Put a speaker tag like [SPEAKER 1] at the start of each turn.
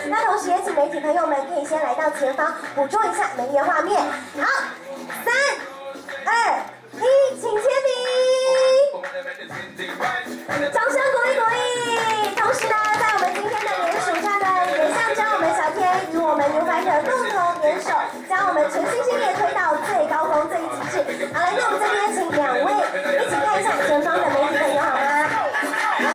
[SPEAKER 1] 那同时也请媒体朋友们可以先来到前方捕捉一下美丽的画面。好，3、2、1，请签名，掌声。